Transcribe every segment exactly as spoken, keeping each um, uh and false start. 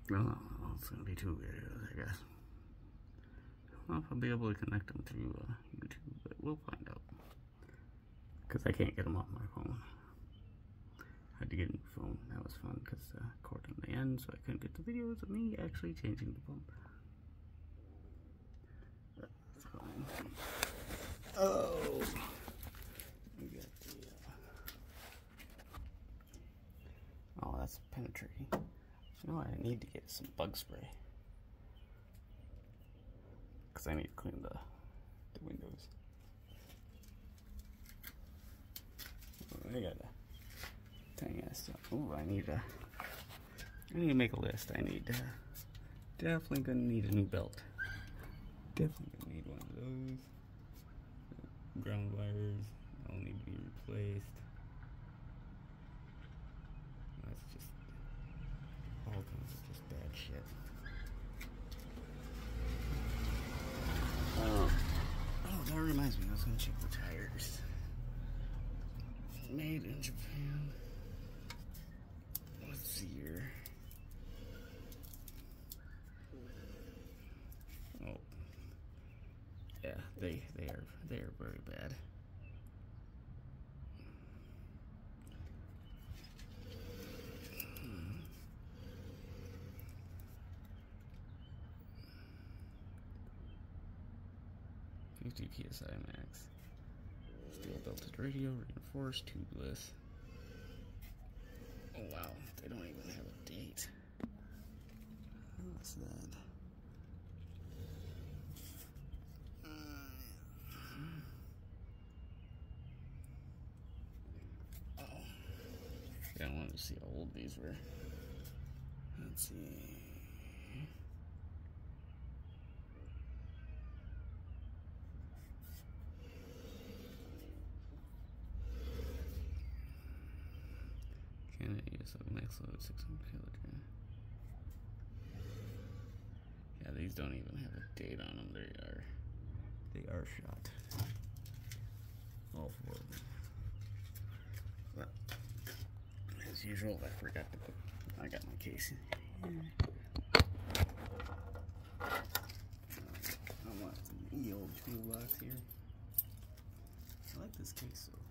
Well, it's gonna be two videos, I guess. I don't know if I'll be able to connect them through uh, YouTube, but we'll find out. Because I can't get them off my phone. I had to get a new phone. That was fun because the uh, cord on the end, so I couldn't get the videos of me actually changing the pump. That's fine. Oh, we got the. Uh... Oh, that's penetrating. You know, I need to get some bug spray because I need to clean the the windows. Oh, I got a tiny ass stuff. Oh, I need a. I need to make a list. I need. Uh, definitely gonna need a new belt. Definitely gonna need one of those. Ground wires all need to be replaced. That's just all kinds of just bad shit. Oh, oh, that reminds me. I was gonna check the tires. Made in Japan. Let's see here. Oh, yeah, they they are they are very bad. fifty P S I max. Steel belted radio, reinforced, tubeless. Oh wow, they don't even have a date. What's that? Oh. Yeah, I wanted to see how old these were. Let's see. Canada U S O max load six hundred kilogram. Yeah, these don't even have a date on them. They are, they are shot. All four of them. But as usual, I forgot to put. I got my case in here. I want some E old toolbox here. I like this case though.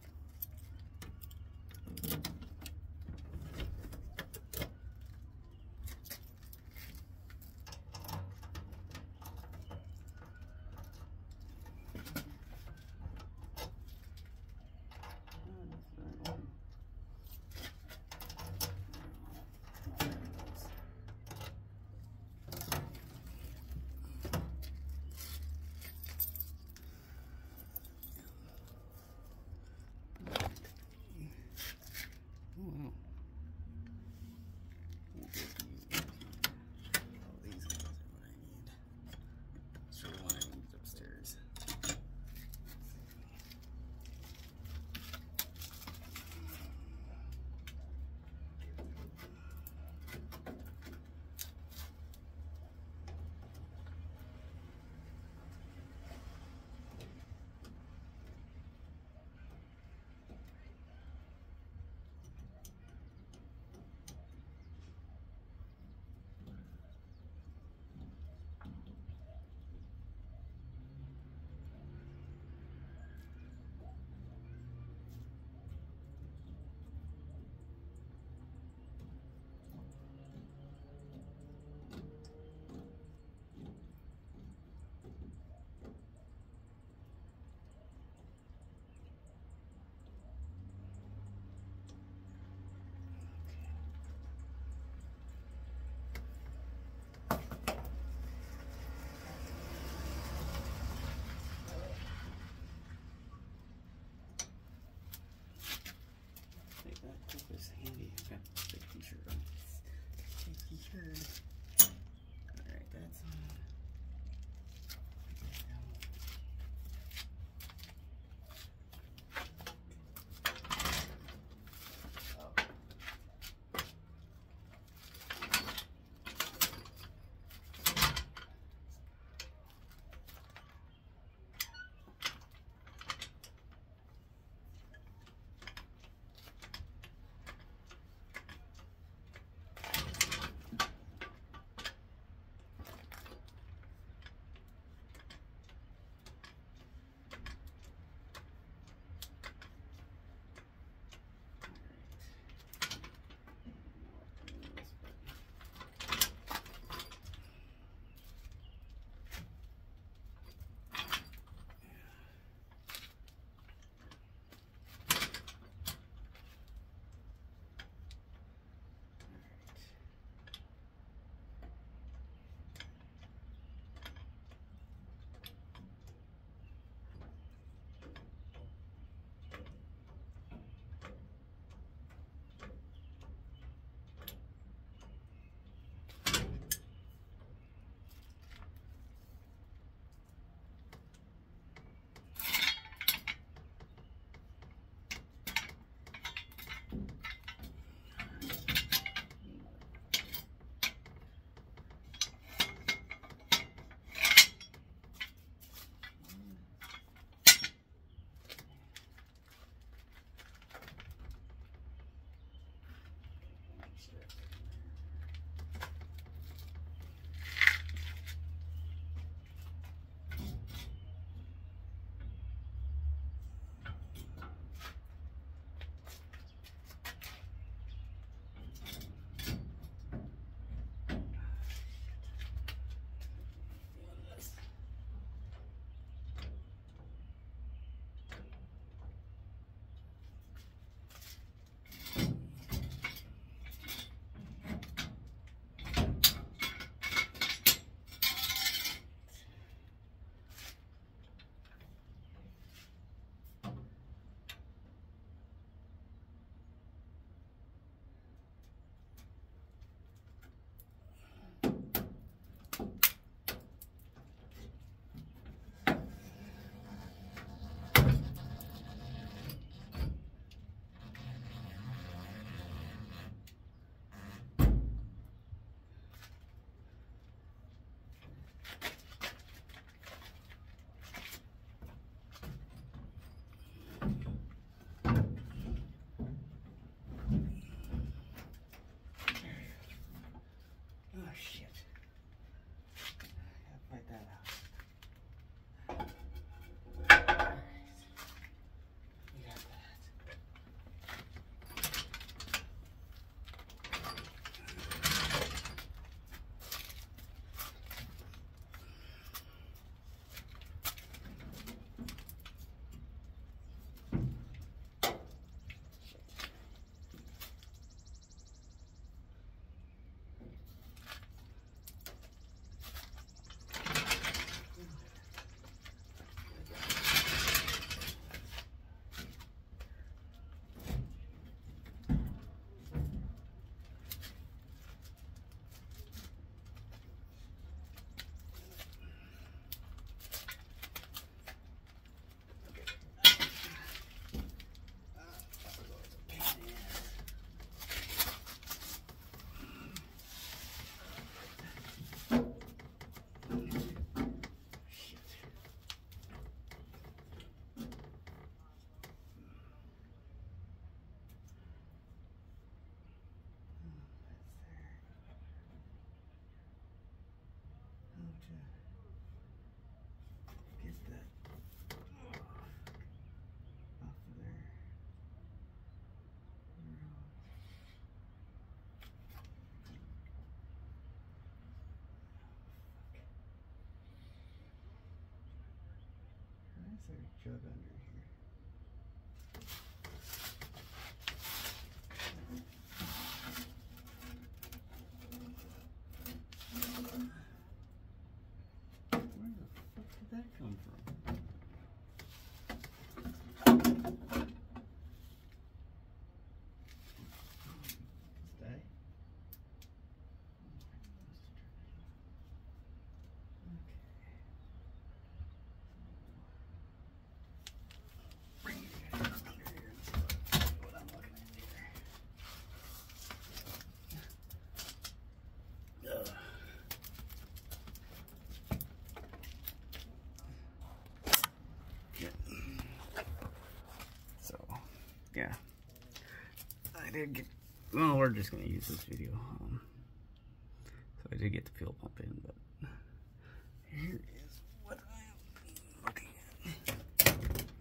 did get, well, we're just going to use this video. Um, so I did get the fuel pump in, but here is what I'm looking at.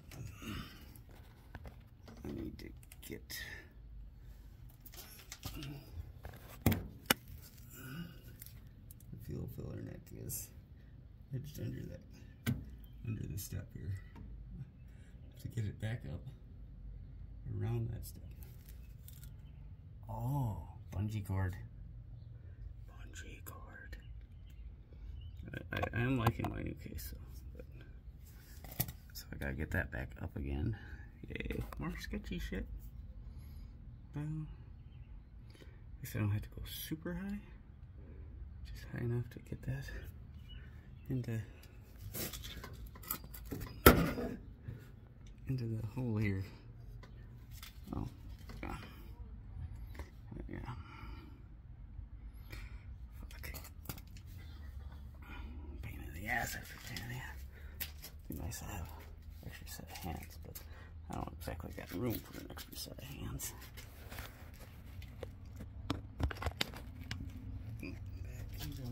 I need to get the fuel filler neck is hitched under that, under the step here. To get it back up around that step. Oh, bungee cord. Bungee cord. I, I, I am liking my new case, so, but, so I gotta get that back up again. Yay, more sketchy shit. Well, at least I don't have to go super high. Just high enough to get that into into the hole here. Oh, yeah. Yeah. Fuck. Pain in the ass after Tanny. Be nice to have an extra set of hands, but I don't exactly got room for an extra set of hands. Back you go.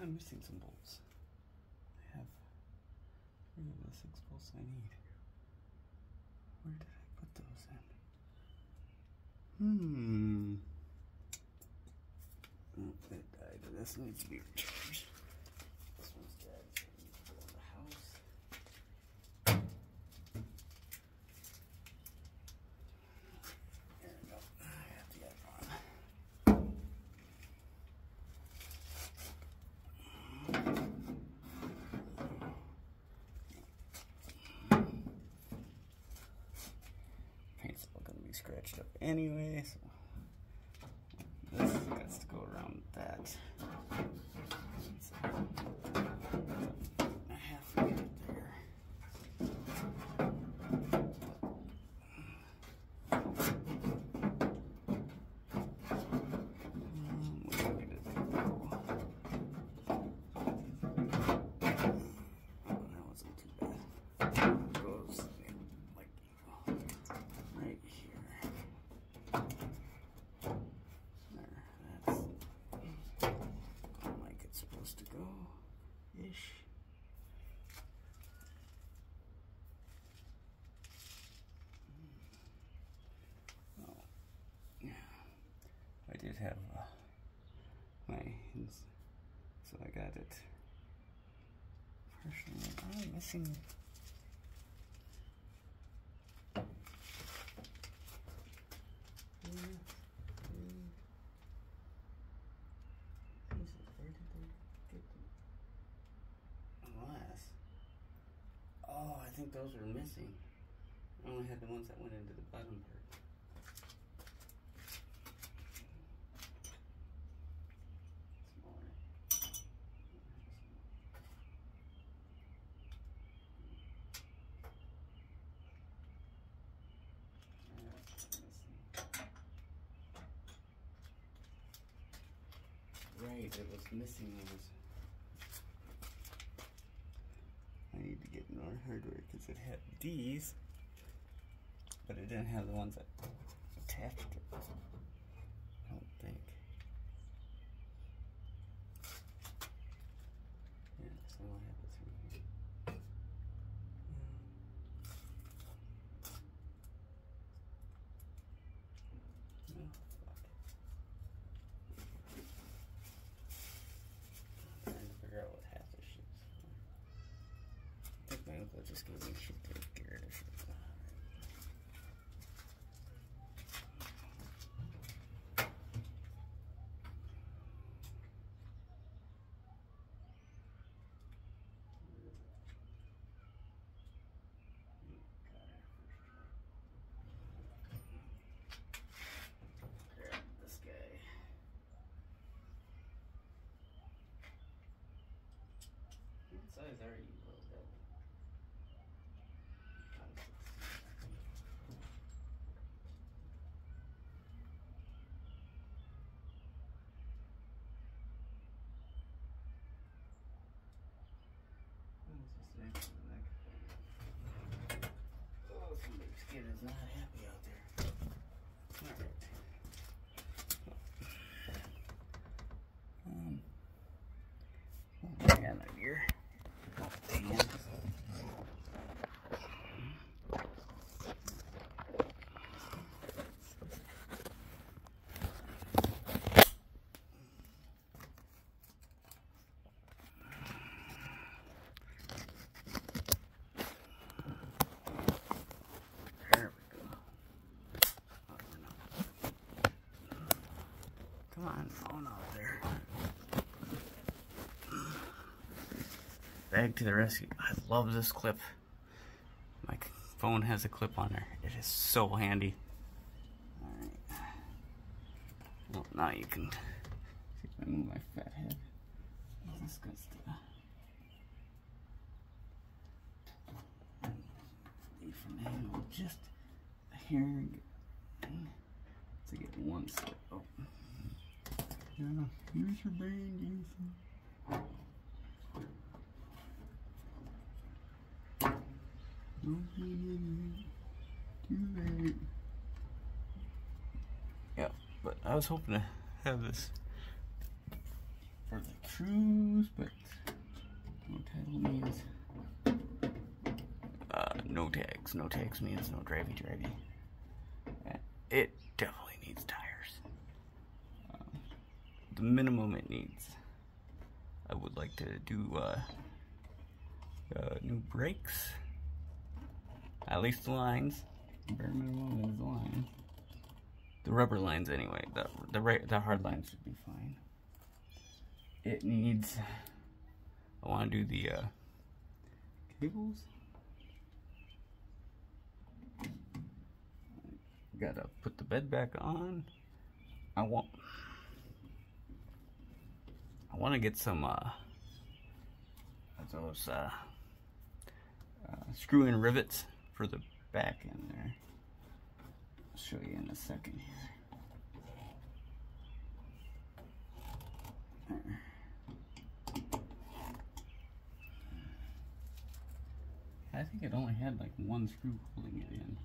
I'm missing some bolts. I have three of the six bolts I need. Where did I put those in? Hmm. Oh, it died. This needs to be recharged. This one's dead. So I need to go in the house. There we go. I have to get it on. Paint's all gonna be scratched up anyway, so this has to go around that. So, I have to get it there. Um, which way did it go? Oh, that wasn't too bad. It goes like right here. There, that's like it's supposed to go ish. Oh, yeah. I did have uh, my hands, so I got it. Partially, I'm missing. Glass. Oh, I think those were missing. I only had the ones that went into the bottom part. Smaller. Right, it was missing those. I need to get more hardware because it had these, but it didn't have the ones that attached it. I don't think. Yeah, so I have this in here. No, fuck. I'm trying to figure out what half this shit's for. I think my uncle just gave me shit to get rid of shit. Grab this guy. What size are you, little devil? Oh, somebody's kid is not happy out there. Alright. Um, oh, man, my gear. Oh, damn. There we go. Oh, we're not. Come on, phone out there. Bag to the rescue. I love this clip. My phone has a clip on there. It is so handy. Alright. Well, now you can see if I move my fat head. This goes to need from angle just a hair to get one slip. Oh. Yeah, use your brain, Jason. Don't be an idiot. Too late. Yeah, but I was hoping to have this for the cruise, but no title means uh, no tags. No tags means no drivey drivey. And it definitely needs tires. Um, the minimum it needs. I would like to do uh, uh, new brakes. At least the lines. Bare minimum is the line. The rubber lines anyway. The the right the hard lines should be fine. It needs. I want to do the uh, cables. Gotta put the bed back on. I want. I want to get some uh, those uh, uh, screw-in rivets for the back in there. I'll show you in a second here. There. I think it only had like one screw holding it in.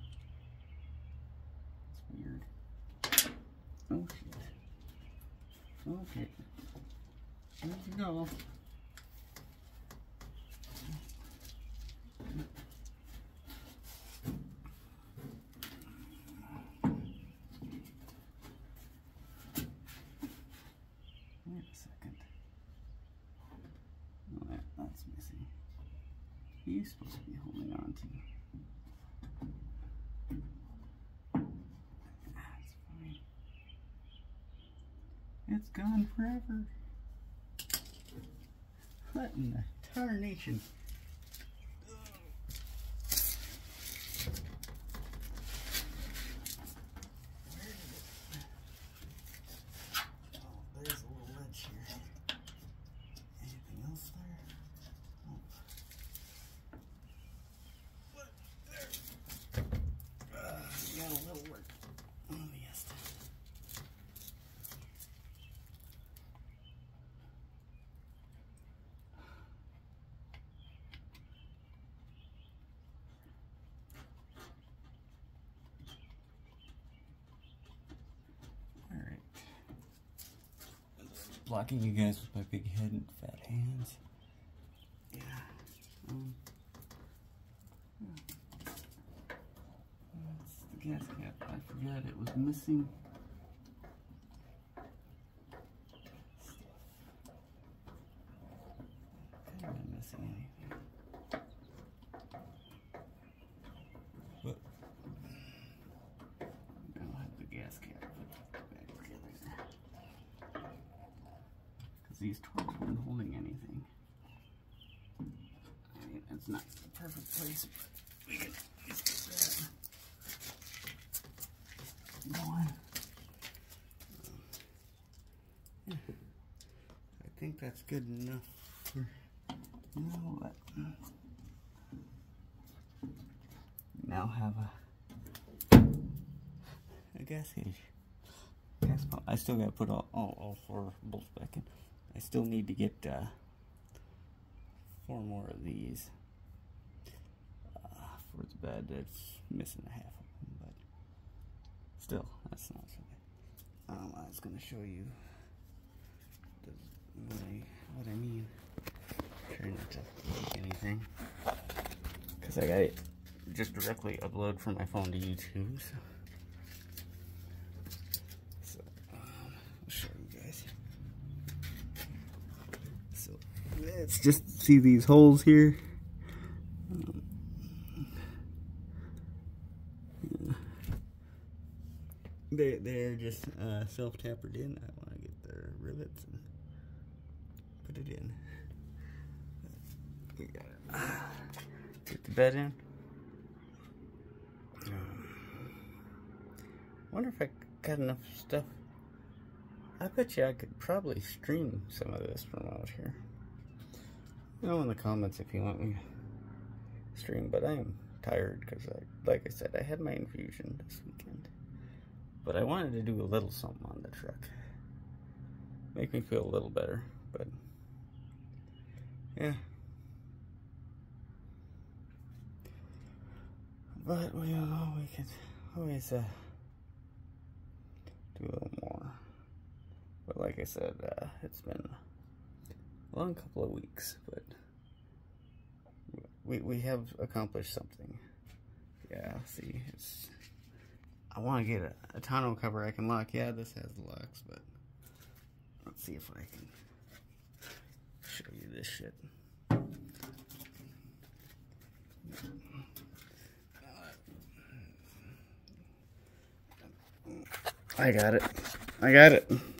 It's weird. Oh shit. Okay. There you go. Wait a second. Oh, that, that's missing. He's supposed to be holding on to. That's fine. It's gone forever. What in the tarnation? Blocking you guys with my big head and fat hands. Yeah. Um, that's the gas cap. I forgot it was missing. Could have been missing anything. But I don't have the gas cap back together. These torques weren't holding anything. I mean, it's not the perfect place, but we can at least get that going. Yeah. I think that's good enough for now. But now have a a gas gauge. Gas pump. I still got to put all, all all four bolts back in. I still need to get uh, four more of these uh, for the bed. It's missing a half of them, but still, that's not so bad. Um, I was going to show you the, what, I, what I mean. Try not to leak anything, because I got it just directly upload from my phone to YouTube. So, so um, I'll show you guys. So let's just see these holes here. Um, yeah. They they're just uh, self tapered in. I want to get the rivets and put it in. We got it. Get the bed in. Um, wonder if I got enough stuff. I bet you I could probably stream some of this from out here. You know in the comments if you want me to stream, but I am tired because, I, like I said, I had my infusion this weekend. But I wanted to do a little something on the truck. Make me feel a little better, but yeah. But we all know we could always uh, do a little more. But like I said, uh, it's been a long couple of weeks, but we we have accomplished something. Yeah, see, it's. I want to get a, a tonneau cover I can lock. Yeah, this has the locks, but let's see if I can show you this shit. I got it. I got it.